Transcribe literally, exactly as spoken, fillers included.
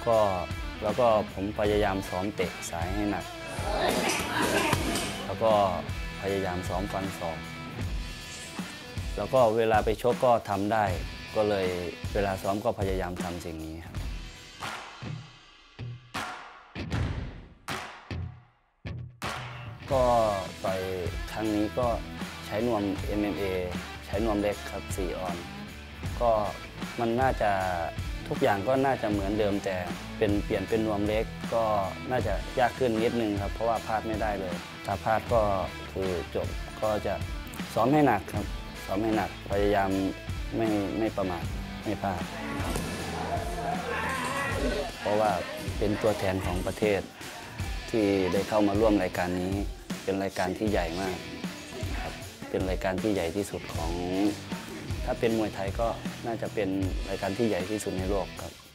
ก็แล้วก็ผมพยายามซ้อมเตะสายให้หนักแล้วก็พยายามซ้อมฟันศอกแล้วก็เวลาไปชกก็ทำได้ก็เลยเวลาซ้อมก็พยายามทำสิ่งนี้ครับก็ต่อยครั้งนี้ก็ใช้นวม เอ็ม เอ็ม เอ ใช้นวมเล็กครับสี่ออนก็มันน่าจะทุกอย่างก็น่าจะเหมือนเดิมแต่เป็นเปลี่ยนเป็นนวมเล็กก็น่าจะยากขึ้นนิดนึงครับเพราะว่าพลาดไม่ได้เลยถ้าพลาดก็คือจบก็จะซ้อมให้หนักครับซ้อมให้หนักพยายามไม่ไม่ประมาทไม่พลาดเพราะว่าเป็นตัวแทนของประเทศที่ได้เข้ามาร่วมรายการนี้เป็นรายการที่ใหญ่มากครับเป็นรายการที่ใหญ่ที่สุดของถ้าเป็นมวยไทยก็น่าจะเป็นรายการที่ใหญ่ที่สุดในโลกครับ